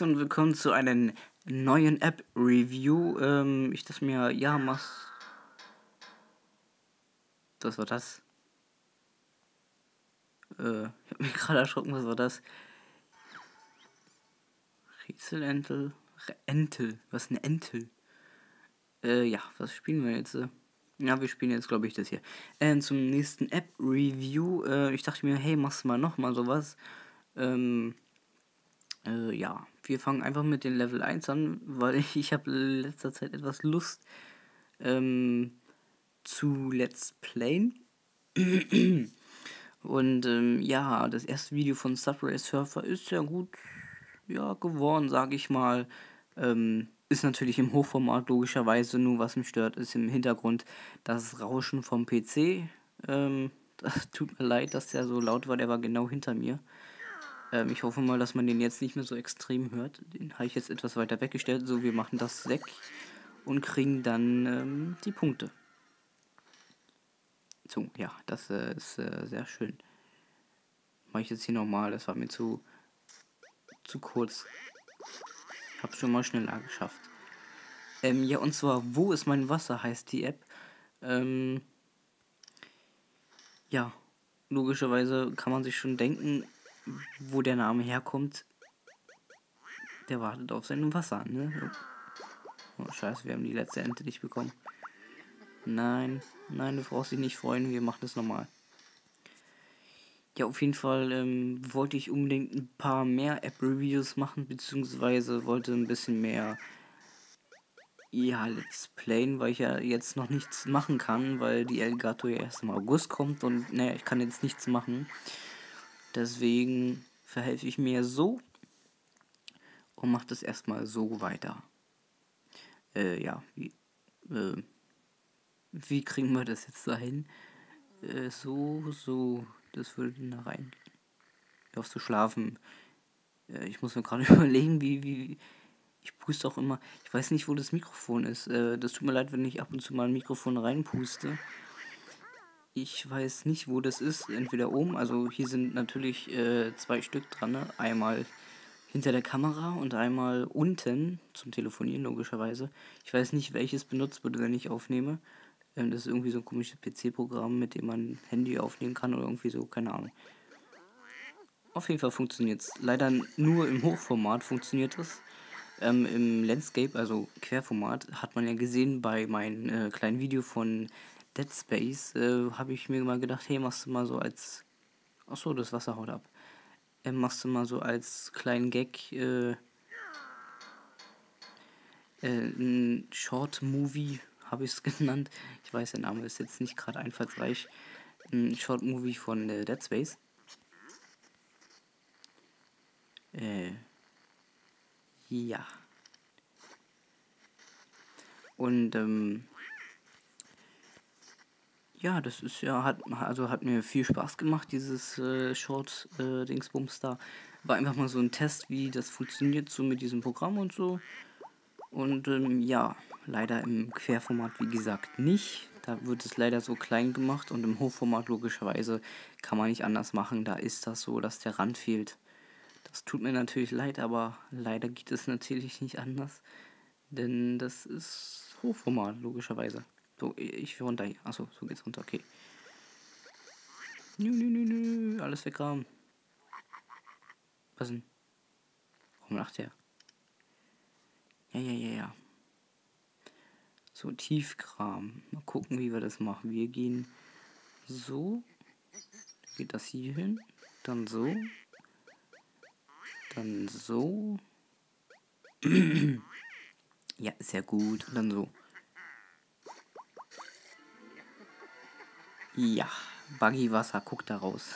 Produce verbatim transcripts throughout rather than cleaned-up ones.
Leute und willkommen zu einer neuen App-Review. Ähm, ich dachte mir, ja, mach's. Was war das? Äh, ich hab mich gerade erschrocken, was war das? Rieselentel? Entel? Was ist ein Entel? Äh, ja, was spielen wir jetzt? Ja, wir spielen jetzt, glaube ich, das hier. Äh, zum nächsten App-Review. Äh, ich dachte mir, hey, machst du mal nochmal sowas? Ähm, äh, ja, wir fangen einfach mit den Level eins an, weil ich, ich habe letzter Zeit etwas Lust, ähm, zu Let's Playen. Und ähm, ja, das erste Video von Subway Surfer ist ja gut ja, geworden, sage ich mal. Ähm, ist natürlich im Hochformat logischerweise, nur was mich stört, ist im Hintergrund das Rauschen vom P C. Ähm, das tut mir leid, dass der so laut war, der war genau hinter mir. Ähm, ich hoffe mal, dass man den jetzt nicht mehr so extrem hört. Den habe ich jetzt etwas weiter weggestellt. So, wir machen das weg und kriegen dann ähm, die Punkte. So, ja, das äh, ist äh, sehr schön. Mache ich jetzt hier nochmal, das war mir zu, zu kurz. Hab's schon mal schneller geschafft. Ähm, ja, und zwar, wo ist mein Wasser, heißt die App. Ähm, ja, logischerweise kann man sich schon denken, wo der Name herkommt. Der wartet auf sein Wasser, ne? Oh, scheiße, wir haben die letzte Ente nicht bekommen. Nein, nein, du brauchst dich nicht freuen, wir machen das nochmal. Ja, auf jeden Fall ähm, wollte ich unbedingt ein paar mehr App-Reviews machen, beziehungsweise wollte ein bisschen mehr, ja, Let's Playen, weil ich ja jetzt noch nichts machen kann, weil die Elgato ja erst im August kommt und naja, ich kann jetzt nichts machen. Deswegen verhelfe ich mir so und mache das erstmal so weiter. Äh, ja, wie, äh, wie kriegen wir das jetzt dahin? Äh, so, so, das würde da rein. Auf zu schlafen. Äh, ich muss mir gerade überlegen, wie, wie, ich puste auch immer. Ich weiß nicht, wo das Mikrofon ist. Äh, das tut mir leid, wenn ich ab und zu mal ein Mikrofon reinpuste. Ich weiß nicht, wo das ist. Entweder oben, also hier sind natürlich äh, zwei Stück dran. Ne? Einmal hinter der Kamera und einmal unten zum Telefonieren, logischerweise. Ich weiß nicht, welches benutzt wird, wenn ich aufnehme. Ähm, das ist irgendwie so ein komisches P C-Programm, mit dem man Handy aufnehmen kann oder irgendwie so, keine Ahnung. Auf jeden Fall funktioniert es. Leider nur im Hochformat funktioniert es. Ähm, Im Landscape, also Querformat, hat man ja gesehen bei meinem äh, kleinen Video von Dead Space, äh, habe ich mir mal gedacht, hey, machst du mal so als... Achso, das Wasser haut ab. Äh, machst du mal so als kleinen Gag äh, äh, ein Short-Movie, habe ich es genannt. Ich weiß, der Name ist jetzt nicht gerade einfallsreich. Ein Short-Movie von äh, Dead Space. Äh, ja. Und, ähm, ja, das ist ja, hat, also hat mir viel Spaß gemacht, dieses äh, Short-Dingsbums da. War einfach mal so ein Test, wie das funktioniert, so mit diesem Programm und so. Und ähm, ja, leider im Querformat, wie gesagt, nicht. Da wird es leider so klein gemacht und im Hochformat logischerweise kann man nicht anders machen. Da ist das so, dass der Rand fehlt. Das tut mir natürlich leid, aber leider geht es natürlich nicht anders. Denn das ist Hochformat, logischerweise. So, ich will runter hier. Achso, so geht's runter, okay. Nö, nö, nö, nö, alles weggraben. Was denn? Warum lacht der? Ja, ja, ja, ja. So, Tiefgraben. Mal gucken, wie wir das machen. Wir gehen so. Geht das hier hin. Dann so. Dann so. Ja, sehr gut. Und dann so. Ja, Buggy Wasser, guck da raus.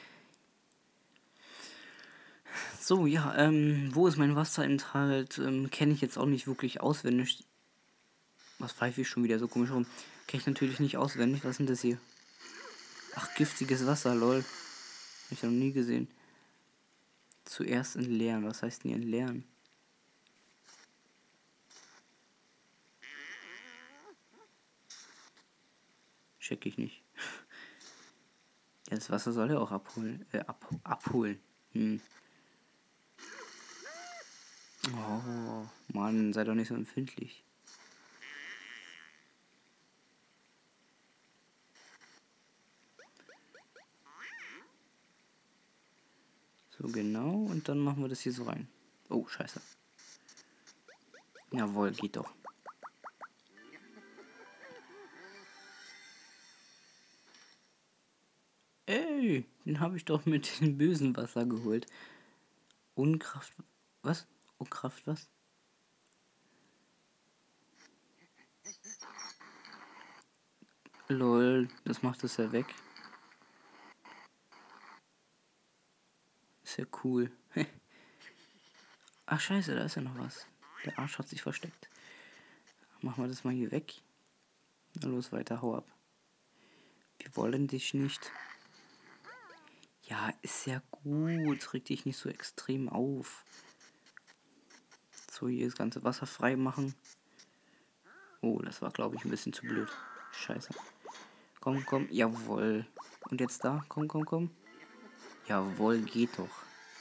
So, ja, ähm, wo ist mein Wasserenthalt? Ähm, kenne ich jetzt auch nicht wirklich auswendig. Was pfeife ich schon wieder so komisch rum? Kenne ich natürlich nicht auswendig. Was ist denn das hier? Ach, giftiges Wasser, lol. Hab ich ja noch nie gesehen. Zuerst entleeren. Was heißt denn hier entleeren? Check ich nicht. Ja, das Wasser soll er auch abholen. Äh, ab, abholen. Hm. Oh, Mann, sei doch nicht so empfindlich. So, genau. Und dann machen wir das hier so rein. Oh, scheiße. Jawohl, geht doch. Ey, den habe ich doch mit dem bösen Wasser geholt. Unkraft... Was? Unkraft was? Lol, das macht es ja weg. Ist ja cool. Ach scheiße, da ist ja noch was. Der Arsch hat sich versteckt. Machen wir das mal hier weg. Na los, weiter, hau ab. Wir wollen dich nicht. Ja, ist ja gut. Reg dich nicht so extrem auf. So, hier das ganze Wasser frei machen. Oh, das war, glaube ich, ein bisschen zu blöd. Scheiße. Komm, komm. Jawohl. Und jetzt da? Komm, komm, komm. Jawohl, geht doch.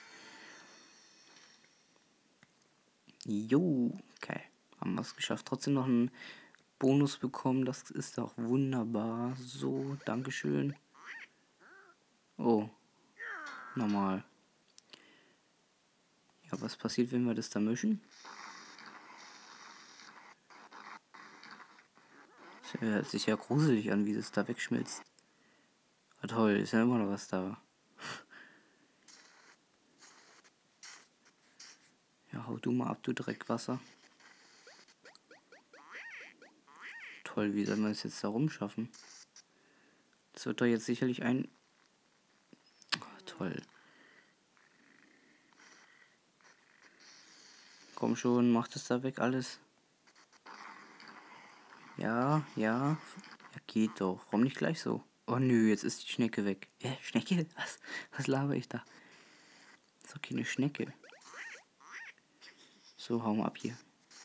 Jo, okay. Haben wir es geschafft. Trotzdem noch einen Bonus bekommen. Das ist doch wunderbar. So, Dankeschön. Oh. Normal. Ja, was passiert, wenn wir das da mischen? Das hört sich ja gruselig an, wie das da wegschmilzt. Ah, toll, ist ja immer noch was da. Ja, hau du mal ab, du Dreckwasser. Toll, wie soll man es jetzt da rumschaffen? Das wird doch jetzt sicherlich ein... Oh, toll. Komm schon, mach das da weg alles. Ja, ja. Ja, geht doch. Warum nicht gleich so? Oh nö, jetzt ist die Schnecke weg. Äh, Schnecke? Was? Was laber ich da? Das ist doch keine Schnecke. So, hau mal ab hier.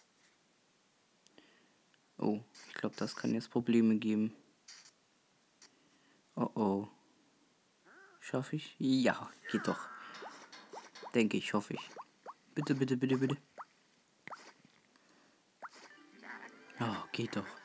Oh, ich glaube, das kann jetzt Probleme geben. Oh oh. Schaffe ich? Ja, geht doch. Denke ich, hoffe ich. Bitte, bitte, bitte, bitte. Oh, geht doch.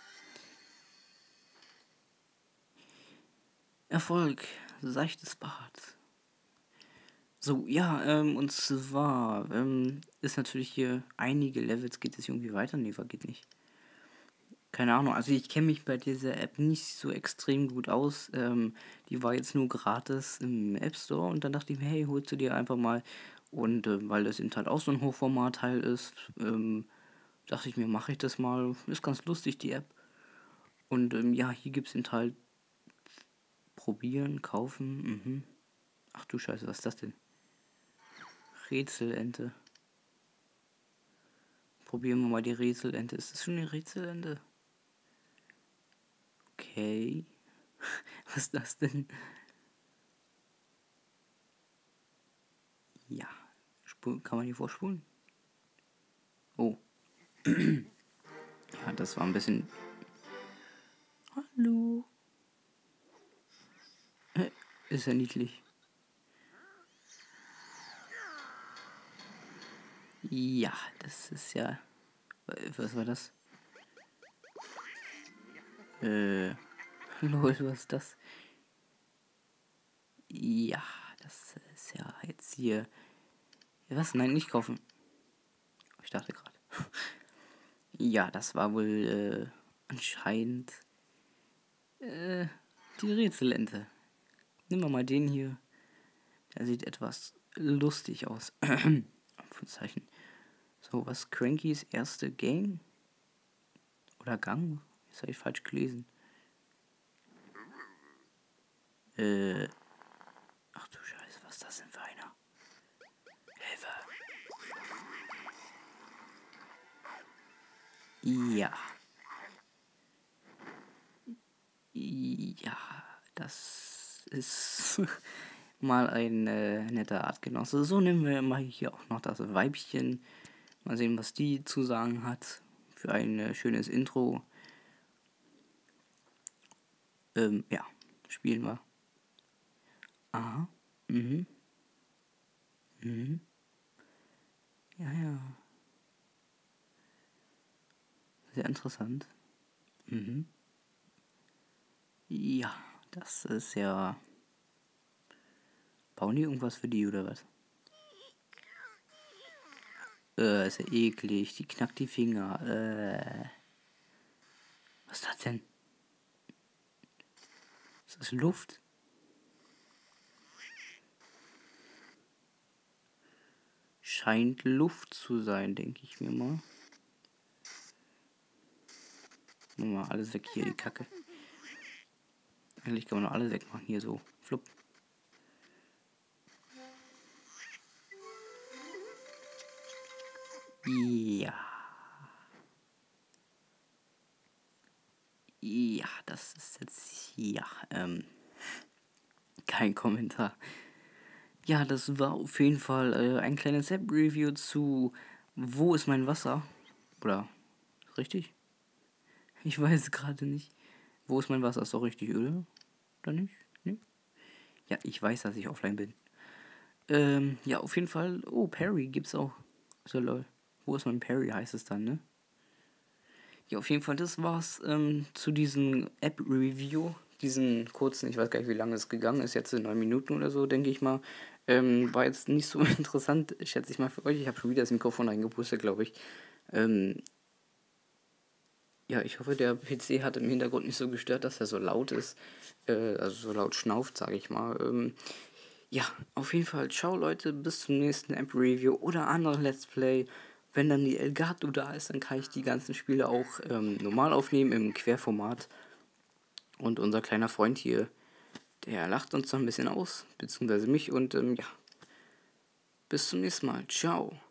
Erfolg. Seichtes Bad. So, ja, ähm, und zwar ähm, ist natürlich hier einige Levels, geht es irgendwie weiter? Nee, geht nicht. Keine Ahnung, also ich kenne mich bei dieser App nicht so extrem gut aus. Ähm, die war jetzt nur gratis im App Store und dann dachte ich mir, hey, holst du dir einfach mal. Und äh, weil das eben halt auch so ein Hochformat-Teil ist, ähm, dachte ich mir, mache ich das mal. Ist ganz lustig, die App. Und ähm, ja, hier gibt es eben halt probieren, kaufen. Mhm. Ach du Scheiße, was ist das denn? Rätselente. Probieren wir mal die Rätselente. Ist das schon eine Rätselente? Okay. Was ist das denn? Ja. Spul kann man hier vorspulen? Oh. Ja, das war ein bisschen... Hallo. Äh, ist ja niedlich. Ja, das ist ja... Was war das? Äh... Lol, was ist das? Ja, das ist ja jetzt hier... Was? Nein, nicht kaufen. Ich dachte gerade. Ja, das war wohl äh, anscheinend äh, die Rätselente. Nehmen wir mal den hier. Der sieht etwas lustig aus. Anführungszeichen. So, was Crankys erste Gang? Oder Gang? Das habe ich falsch gelesen. Äh. Ach du Scheiße, was ist das denn für einer? Hilfe! Ja. Ja, das ist mal ein äh, netter Artgenosse. So nehmen wir mal hier auch noch das Weibchen. Mal sehen, was die zu sagen hat. Für ein äh, schönes Intro. Ähm, ja, spielen wir. Aha. Mhm. Mhm. Ja, ja. Sehr interessant. Mhm. Ja, das ist ja... Bauen die irgendwas für die oder was? Äh, ist ja eklig. Die knackt die Finger. Äh. Was ist das denn? Ist das Luft? Scheint Luft zu sein, denke ich mir mal. Machen wir mal alles weg hier, die Kacke. Eigentlich kann man noch alles wegmachen, hier so. Flupp. Ja. Ja, das ist jetzt... Ja, ähm... kein Kommentar. Ja, das war auf jeden Fall äh, ein kleines App-Review zu Wo ist mein Wasser? Oder, richtig? Ich weiß gerade nicht. Wo ist mein Wasser? Ist doch richtig, oder? Oder nicht? Nee? Ja, ich weiß, dass ich offline bin. Ähm, ja, auf jeden Fall. Oh, Perry gibt's auch. So lol. Wo ist mein Perry, heißt es dann, ne? Ja, auf jeden Fall, das war's ähm, zu diesem App-Review. Diesen kurzen, ich weiß gar nicht, wie lange es gegangen ist, jetzt in neun Minuten oder so, denke ich mal. Ähm, war jetzt nicht so interessant, schätze ich mal für euch. Ich habe schon wieder das Mikrofon eingepustet, glaube ich. Ähm, ja, ich hoffe, der P C hat im Hintergrund nicht so gestört, dass er so laut ist. Äh, also so laut schnauft, sage ich mal. Ähm, ja, auf jeden Fall. Ciao, Leute. Bis zum nächsten App-Review oder anderen Let's Play. Wenn dann die Elgato da ist, dann kann ich die ganzen Spiele auch ähm, normal aufnehmen im Querformat. Und unser kleiner Freund hier, der lacht uns noch ein bisschen aus, beziehungsweise mich. Und ähm, ja, bis zum nächsten Mal. Ciao.